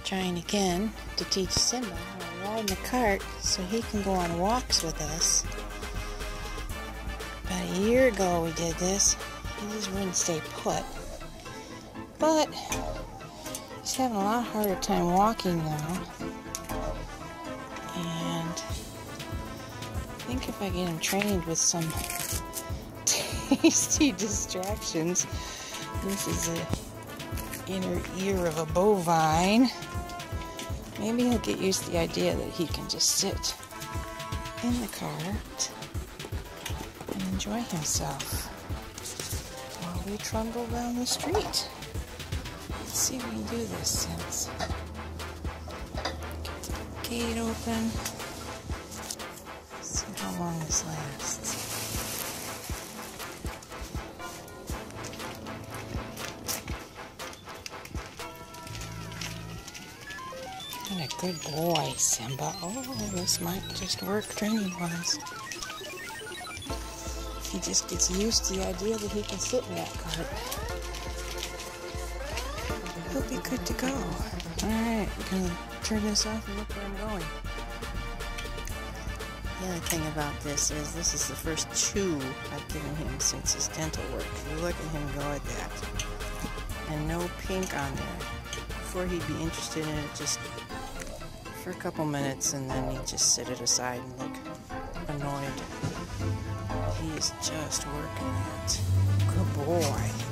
trying again to teach Simba how to ride in the cart so he can go on walks with us. About a year ago we did this. He just wouldn't stay put. But he's having a lot harder time walking now. And I think if I get him trained with some tasty distractions, this is the inner ear of a bovine, maybe he'll get used to the idea that he can just sit in the cart and enjoy himself while we trundle down the street. Let's see if we can do this, Sims. Get the gate open. See how long this lasts. What a good boy, Simba. Oh, this might just work training-wise. He just gets used to the idea that he can sit in that cart. He'll be good to go. Alright, I'm going to turn this off and look where I'm going. The other thing about this is the first chew I've given him since his dental work. You look at him go at that. And no pink on there. Before he'd be interested in it just for a couple minutes, and then he'd just sit it aside and look annoyed. He is just working it. Good boy.